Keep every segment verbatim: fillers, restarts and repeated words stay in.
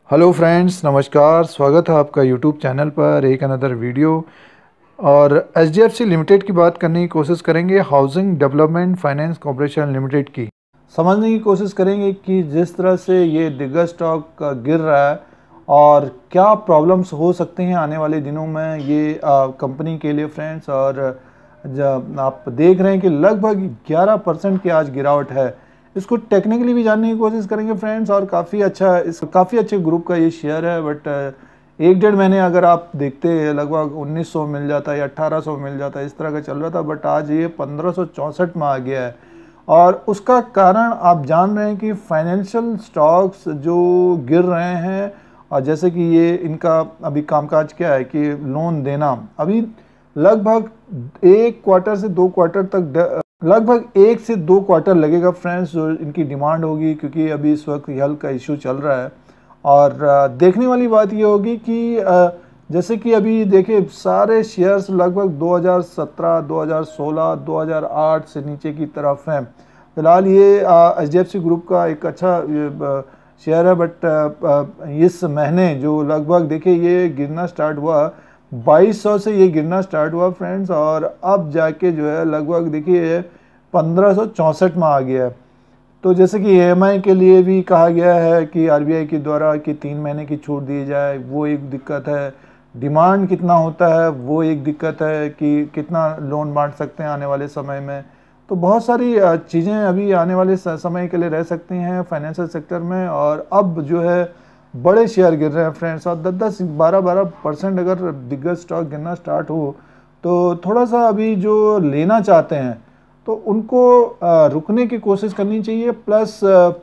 Hello friends, नमस्कार। स्वागत है आपका यूट्यूब चैनल पर एक अनदर वीडियो। और H D F C limited की बात करने की कोशिश करेंगे, housing development finance corporation limited की। समझने की कोशिश करेंगे कि जिस तरह से ये दिग्गज स्टॉक गिर रहा है और क्या प्रॉब्लम्स हो सकते हैं आने वाले दिनों में ये कंपनी के लिए फ्रेंड्स। और जब आप देख रहे हैं कि लगभग ग्यारह परसेंट की आज गिरावट है, इसको टेक्निकली भी जानने की कोशिश करेंगे फ्रेंड्स। और काफ़ी अच्छा, इस काफ़ी अच्छे ग्रुप का ये शेयर है, बट एक डेढ़ महीने अगर आप देखते लगभग उन्नीस सौ मिल जाता है या अठारह सौ मिल जाता है, इस तरह का चल रहा था, बट आज ये पंद्रह सौ चौंसठ में आ गया है। और उसका कारण आप जान रहे हैं कि फाइनेंशियल स्टॉक्स जो गिर रहे हैं, और जैसे कि ये इनका अभी कामकाज क्या है कि लोन देना अभी लगभग एक क्वार्टर से दो क्वार्टर तक, लगभग एक से दो क्वार्टर लगेगा फ्रेंड्स, जो इनकी डिमांड होगी, क्योंकि अभी इस वक्त हेल्थ का इशू चल रहा है। और देखने वाली बात ये होगी कि जैसे कि अभी देखिए सारे शेयर्स लगभग दो हज़ार सत्रह, दो हज़ार सोलह, दो हज़ार आठ से नीचे की तरफ हैं। फिलहाल ये H D F C group का एक अच्छा शेयर है, बट इस महीने जो लगभग देखिए ये गिरना स्टार्ट हुआ, बाईस सौ से ये गिरना स्टार्ट हुआ फ्रेंड्स, और अब जाके जो है लगभग देखिए पंद्रह सौ चौंसठ में आ गया है। तो जैसे कि ई एम आई के लिए भी कहा गया है कि आर बी आई के द्वारा कि तीन महीने की छूट दी जाए, वो एक दिक्कत है। डिमांड कितना होता है वो एक दिक्कत है कि कितना लोन बांट सकते हैं आने वाले समय में। तो बहुत सारी चीज़ें अभी आने वाले समय के लिए रह सकती हैं फाइनेंशियल सेक्टर में। और अब जो है बड़े शेयर गिर रहे हैं फ्रेंड्स, और दस दस बारह बारह परसेंट अगर दिग्गज स्टॉक गिरना स्टार्ट हो तो थोड़ा सा अभी जो लेना चाहते हैं तो उनको रुकने की कोशिश करनी चाहिए। प्लस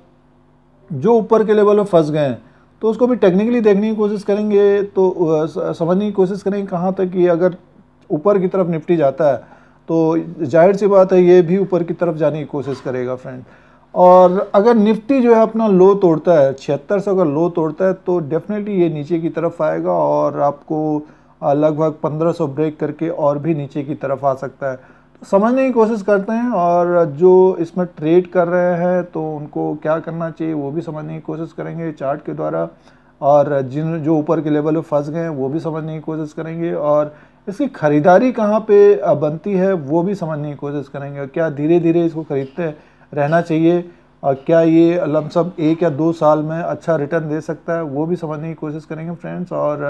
जो ऊपर के लेवल में फंस गए हैं तो उसको भी टेक्निकली देखने की कोशिश करेंगे, तो समझने की कोशिश करेंगे कहाँ तक कि अगर ऊपर की तरफ निफ्टी जाता है तो जाहिर सी बात है ये भी ऊपर की तरफ जाने की कोशिश करेगा फ्रेंड। और अगर निफ्टी जो है अपना लो तोड़ता है, छिहत्तर सौ का लो तोड़ता है, तो डेफिनेटली ये नीचे की तरफ आएगा और आपको लगभग पंद्रह सौ ब्रेक करके और भी नीचे की तरफ आ सकता है। तो समझने की कोशिश करते हैं, और जो इसमें ट्रेड कर रहे हैं तो उनको क्या करना चाहिए वो भी समझने की कोशिश करेंगे चार्ट के द्वारा। और जिन जो ऊपर के लेवल में फंस गए हैं वो भी समझने की कोशिश करेंगे, और इसकी खरीदारी कहाँ पे बनती है वो भी समझने की कोशिश करेंगे। क्या धीरे धीरे इसको खरीदते रहना चाहिए, और क्या ये लमसम एक या दो साल में अच्छा रिटर्न दे सकता है वो भी समझने की कोशिश करेंगे फ्रेंड्स। और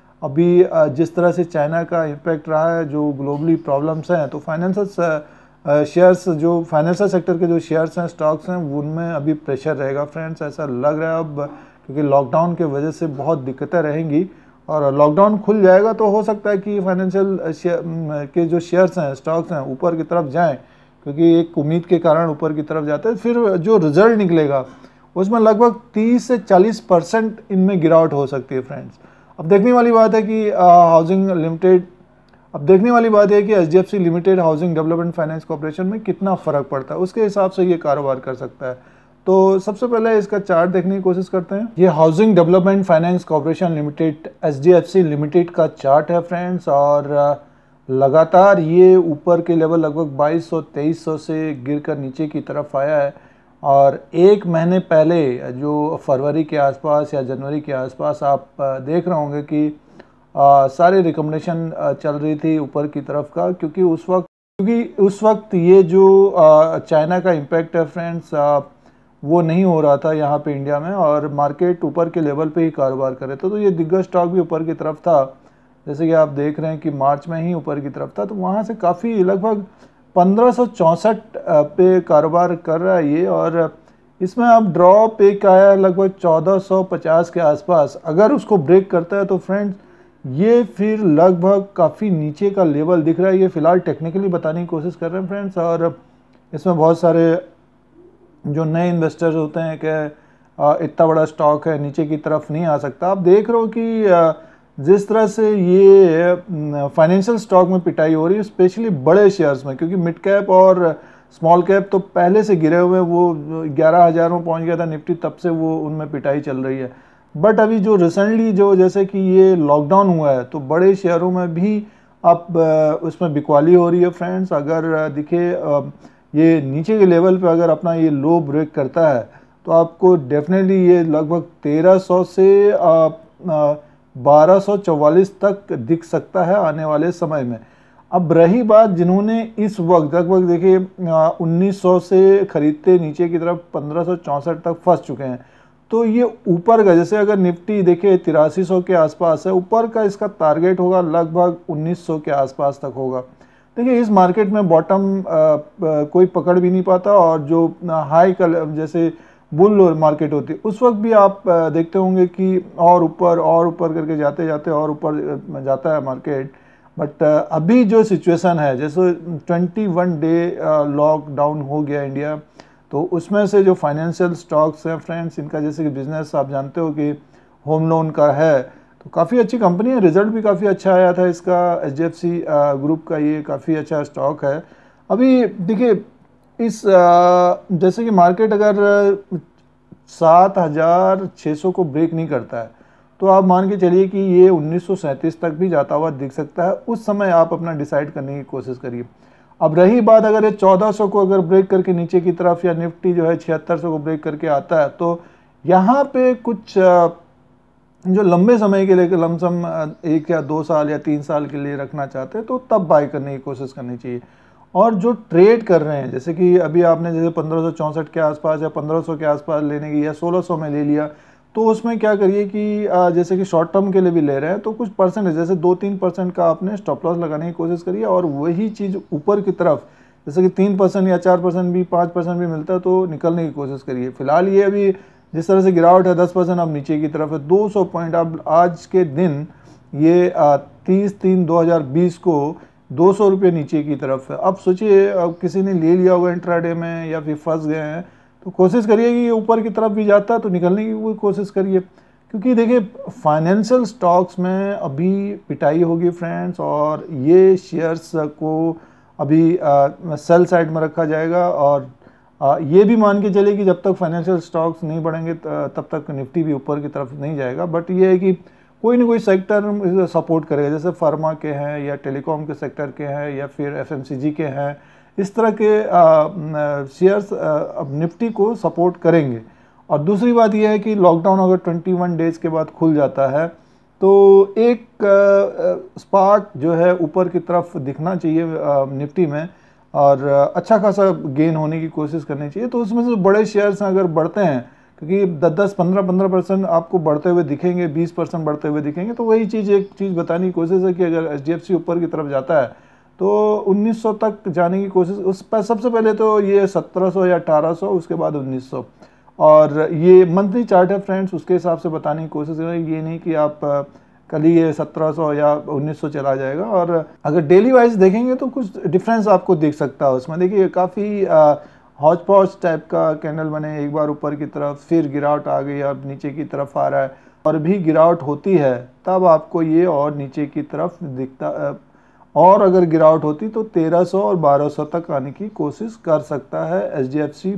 अभी जिस तरह से चाइना का इम्पैक्ट रहा है, जो ग्लोबली प्रॉब्लम्स हैं, तो फाइनेंशियल शेयर्स, जो फाइनेंशियल सेक्टर के जो शेयर्स हैं, स्टॉक्स हैं, उनमें अभी प्रेशर रहेगा फ्रेंड्स, ऐसा लग रहा है अब, क्योंकि लॉकडाउन के वजह से बहुत दिक्कतें रहेंगी। और लॉकडाउन खुल जाएगा तो हो सकता है कि फाइनेंशियल के जो शेयर्स हैं, स्टॉक्स हैं, ऊपर की तरफ जाएं, क्योंकि एक उम्मीद के कारण ऊपर की तरफ जाता है। फिर जो रिजल्ट निकलेगा उसमें लगभग तीस से चालीस परसेंट इनमें गिरावट हो सकती है फ्रेंड्स। अब देखने वाली बात है कि हाउसिंग लिमिटेड अब देखने वाली बात है कि H D F C limited housing development finance corporation में कितना फ़र्क पड़ता है, उसके हिसाब से ये कारोबार कर सकता है। तो सबसे पहले इसका चार्ट देखने की कोशिश करते हैं। ये housing development finance corporation limited H D F C limited का चार्ट है फ्रेंड्स। और लगातार ये ऊपर के लेवल लगभग बाईस सौ तेईस सौ से गिरकर नीचे की तरफ आया है। और एक महीने पहले जो फरवरी के आसपास या जनवरी के आसपास आप देख रहे होंगे कि आ, सारे रिकमेंडेशन चल रही थी ऊपर की तरफ का, क्योंकि उस वक्त क्योंकि उस वक्त ये जो चाइना का इम्पैक्ट है फ्रेंड्स वो नहीं हो रहा था यहाँ पे इंडिया में, और मार्केट ऊपर के लेवल पे ही कारोबार कर रहे थे। तो ये दिग्गज स्टॉक भी ऊपर की तरफ था, जैसे कि आप देख रहे हैं कि मार्च में ही ऊपर की तरफ था। तो वहाँ से काफ़ी लगभग पंद्रह सौ चौंसठ पे कारोबार कर रहा है ये। और इसमें अब ड्रॉप एक आया लगभग चौदह सौ पचास के आसपास, अगर उसको ब्रेक करता है तो फ्रेंड्स ये फिर लगभग काफ़ी नीचे का लेवल दिख रहा है। ये फिलहाल टेक्निकली बताने की कोशिश कर रहे हैं फ्रेंड्स। और इसमें बहुत सारे जो नए इन्वेस्टर्स होते हैं कि इतना बड़ा स्टॉक है, नीचे की तरफ नहीं आ सकता। आप देख रहे हो कि जिस तरह से ये फाइनेंशियल स्टॉक में पिटाई हो रही है, स्पेशली बड़े शेयर्स में, क्योंकि मिड कैप और स्मॉल कैप तो पहले से गिरे हुए, वो ग्यारह हज़ार में पहुंच गया था निफ्टी, तब से वो उनमें पिटाई चल रही है। बट अभी जो रिसेंटली जो जैसे कि ये लॉकडाउन हुआ है, तो बड़े शेयरों में भी अब उसमें बिकवाली हो रही है फ्रेंड्स। अगर दिखे ये नीचे के लेवल पे अगर अपना ये लो ब्रेक करता है तो आपको डेफिनेटली ये लगभग तेरह सौ से बारह सौ चौवालीस तक दिख सकता है आने वाले समय में। अब रही बात जिन्होंने इस वक्त लगभग देखिए उन्नीस सौ से खरीदते नीचे की तरफ पंद्रह सौ चौंसठ तक फंस चुके हैं, तो ये ऊपर का जैसे अगर निफ्टी देखिए तिरासी सौ के आसपास है, ऊपर का इसका टारगेट होगा लगभग उन्नीस सौ के आसपास तक होगा। देखिए इस मार्केट में बॉटम कोई पकड़ भी नहीं पाता, और जो हाई का जैसे बुल मार्केट होती है उस वक्त भी आप देखते होंगे कि और ऊपर और ऊपर करके जाते जाते और ऊपर जाता है मार्केट। बट अभी जो सिचुएशन है जैसे इक्कीस डे लॉकडाउन हो गया इंडिया, तो उसमें से जो फाइनेंशियल स्टॉक्स हैं फ्रेंड्स, इनका जैसे कि बिजनेस आप जानते हो कि होम लोन का है, तो काफ़ी अच्छी कंपनी है, रिजल्ट भी काफ़ी अच्छा आया था इसका। H D F C group का ये काफ़ी अच्छा स्टॉक है। अभी देखिए इस जैसे कि मार्केट अगर सात हज़ार छः सौ को ब्रेक नहीं करता है तो आप मान के चलिए कि ये उन्नीस सौ सैंतीस तक भी जाता हुआ दिख सकता है। उस समय आप अपना डिसाइड करने की कोशिश करिए। अब रही बात अगर ये चौदह सौ को अगर ब्रेक करके नीचे की तरफ, या निफ्टी जो है छिहत्तर सौ को ब्रेक करके आता है, तो यहाँ पे कुछ जो लंबे समय के लिए लमसम एक या दो साल या तीन साल के लिए रखना चाहते हैं तो तब बाय करने की कोशिश करनी चाहिए। और जो ट्रेड कर रहे हैं जैसे कि अभी आपने जैसे पंद्रह सौ चौंसठ के आसपास या पंद्रह सौ के आसपास लेने की या सोलह सौ में ले लिया, तो उसमें क्या करिए कि जैसे कि शॉर्ट टर्म के लिए भी ले रहे हैं तो कुछ परसेंटेज जैसे दो तीन परसेंट का आपने स्टॉप लॉस लगाने की कोशिश करिए, और वही चीज़ ऊपर की तरफ जैसे कि तीन परसेंट या चार परसेंट भी पाँच परसेंट भी मिलता है तो निकलने की कोशिश करिए। फिलहाल ये अभी जिस तरह से गिरावट है दस परसेंट अब नीचे की तरफ है, दो सौ पॉइंट अब आज के दिन ये तीस तीन दो हज़ार बीस को दो सौ रुपये नीचे की तरफ है। अब सोचिए अब किसी ने ले लिया होगा इंट्राडे में या फिर फंस गए हैं, तो कोशिश करिए कि ऊपर की तरफ भी जाता है तो निकलने की कोई कोशिश करिए, क्योंकि देखिए फाइनेंशियल स्टॉक्स में अभी पिटाई होगी फ्रेंड्स, और ये शेयर्स को अभी आ, सेल साइड में रखा जाएगा। और आ, ये भी मान के चलिए कि जब तक फाइनेंशियल स्टॉक्स नहीं बढ़ेंगे तब तक निफ्टी भी ऊपर की तरफ नहीं जाएगा। बट ये है कि कोई ना कोई सेक्टर सपोर्ट करेगा, जैसे फार्मा के हैं या टेलीकॉम के सेक्टर के हैं या फिर एफ एम सी जी के हैं, इस तरह के शेयर्स अब निफ्टी को सपोर्ट करेंगे। और दूसरी बात यह है कि लॉकडाउन अगर इक्कीस डेज के बाद खुल जाता है तो एक स्पार्क जो है ऊपर की तरफ दिखना चाहिए निफ्टी में, और अच्छा खासा गेन होने की कोशिश करनी चाहिए। तो उसमें से बड़े शेयर्स अगर बढ़ते हैं, क्योंकि दस दस पंद्रह पंद्रह परसेंट आपको बढ़ते हुए दिखेंगे, बीस परसेंट बढ़ते हुए दिखेंगे, तो वही चीज़ एक चीज़ बताने की कोशिश है कि अगर एच डी एफ सी ऊपर की तरफ जाता है तो उन्नीस सौ तक जाने की कोशिश, उस पर सबसे पहले तो ये सत्रह सौ या अठारह सौ, उसके बाद उन्नीस सौ, और ये मंथली चार्ट है फ्रेंड्स, उसके हिसाब से बताने की कोशिश करें। ये नहीं कि आप कल ही ये सत्रह सौ या उन्नीस सौ चला जाएगा। और अगर डेली वाइज देखेंगे तो कुछ डिफरेंस आपको दिख सकता है उसमें। देखिए काफ़ी हॉच पॉच टाइप का कैंडल बने, एक बार ऊपर की तरफ फिर गिरावट आ गई, अब नीचे की तरफ आ रहा है, और भी गिरावट होती है तब आपको ये और नीचे की तरफ दिखता, और अगर गिरावट होती तो तेरह सौ और बारह सौ तक आने की कोशिश कर सकता है H D F C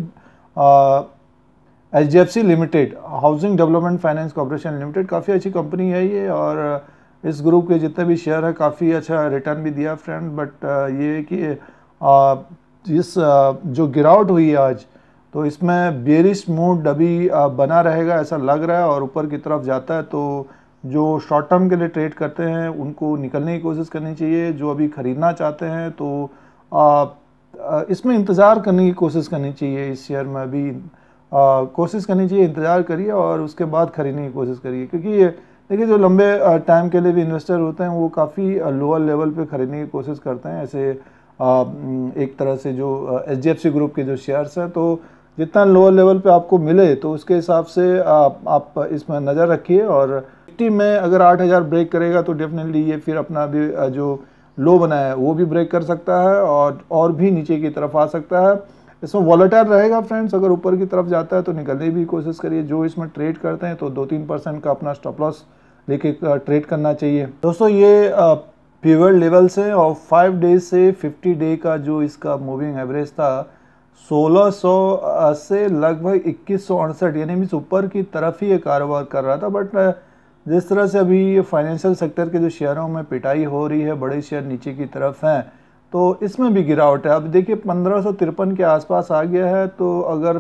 H D F C limited, housing development finance corporation limited. काफ़ी अच्छी कंपनी है ये, और इस ग्रुप के जितने भी शेयर है काफ़ी अच्छा रिटर्न भी दिया फ्रेंड। बट ये कि इस जो गिरावट हुई है आज, तो इसमें बेरिश मूड अभी बना रहेगा ऐसा लग रहा है, और ऊपर की तरफ जाता है तो जो शॉर्ट टर्म के लिए ट्रेड करते हैं उनको निकलने की कोशिश करनी चाहिए। जो अभी ख़रीदना चाहते हैं तो आ, इसमें इंतज़ार करने की कोशिश करनी चाहिए, इस शेयर में अभी आ, कोशिश करनी चाहिए, इंतज़ार करिए और उसके बाद ख़रीदने की कोशिश करिए। क्योंकि ये देखिए जो लंबे टाइम के लिए भी इन्वेस्टर होते हैं वो काफ़ी लोअर लेवल पे ख़रीदने की कोशिश करते हैं। ऐसे आ, एक तरह से जो H D F C group के जो शेयर्स हैं, तो जितना लोअर लेवल पे आपको मिले तो उसके हिसाब से आप, आप इसमें नज़र रखिए। और निफ्टी में अगर आठ हज़ार ब्रेक करेगा तो डेफिनेटली ये फिर अपना भी जो लो बनाया है वो भी ब्रेक कर सकता है, और और भी नीचे की तरफ आ सकता है। इसमें वॉलेटाइल रहेगा फ्रेंड्स, अगर ऊपर की तरफ जाता है तो निकलने की कोशिश करिए। जो इसमें ट्रेड करते हैं तो दो तीन परसेंट का अपना स्टॉप लॉस लेके ट्रेड करना चाहिए। दोस्तों ये पिवट लेवल्स है, और फाइव डेज से फिफ्टी डे का जो इसका मूविंग एवरेज था सोलह सौ से लगभग इक्कीस सौ अड़सठ, यानी मीन्स ऊपर की तरफ ही ये कारोबार कर रहा था। बट जिस तरह से अभी फाइनेंशियल सेक्टर के जो शेयरों में पिटाई हो रही है, बड़े शेयर नीचे की तरफ हैं, तो इसमें भी गिरावट है। अब देखिए पंद्रह सौ तिरपन के आसपास आ गया है, तो अगर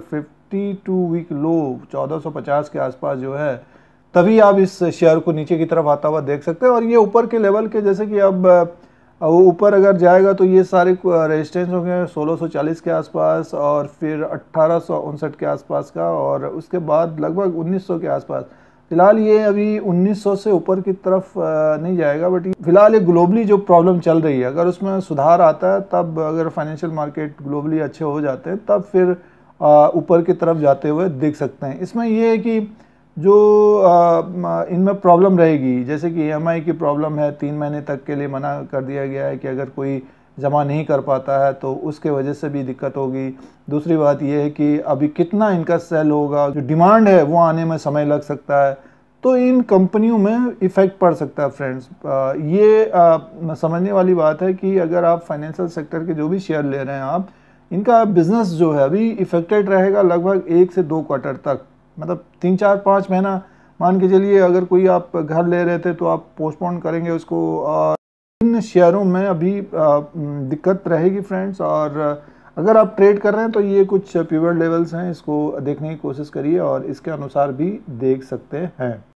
बावन वीक लो चौदह सौ पचास के आसपास जो है, तभी आप इस शेयर को नीचे की तरफ आता हुआ देख सकते हैं। और ये ऊपर के लेवल के, जैसे कि अब वो ऊपर अगर जाएगा तो ये सारे रेजिस्टेंस होंगे सोलह सौ चालीस के आसपास, और फिर अट्ठारह सौ उनसठ के आसपास का, और उसके बाद लगभग उन्नीस सौ के आसपास। फिलहाल ये अभी उन्नीस सौ से ऊपर की तरफ नहीं जाएगा, बट फिलहाल ये ग्लोबली जो प्रॉब्लम चल रही है, अगर उसमें सुधार आता है तब, अगर फाइनेंशियल मार्केट ग्लोबली अच्छे हो जाते हैं तब फिर ऊपर की तरफ जाते हुए देख सकते हैं। इसमें ये है कि जो इनमें प्रॉब्लम रहेगी, जैसे कि ई एम आई की प्रॉब्लम है, तीन महीने तक के लिए मना कर दिया गया है कि अगर कोई जमा नहीं कर पाता है तो उसके वजह से भी दिक्कत होगी। दूसरी बात यह है कि अभी कितना इनका सेल होगा, जो डिमांड है वो आने में समय लग सकता है, तो इन कंपनियों में इफ़ेक्ट पड़ सकता है फ्रेंड्स। ये आ, समझने वाली बात है कि अगर आप फाइनेंशियल सेक्टर के जो भी शेयर ले रहे हैं आप, इनका बिजनेस जो है अभी इफेक्टेड रहेगा लगभग एक से दो क्वार्टर तक, मतलब तीन चार पाँच महीना मान के चलिए। अगर कोई आप घर ले रहे थे तो आप पोस्टपोन करेंगे उसको, और इन शेयरों में अभी दिक्कत रहेगी फ्रेंड्स। और अगर आप ट्रेड कर रहे हैं तो ये कुछ पिवट लेवल्स हैं, इसको देखने की कोशिश करिए और इसके अनुसार भी देख सकते हैं।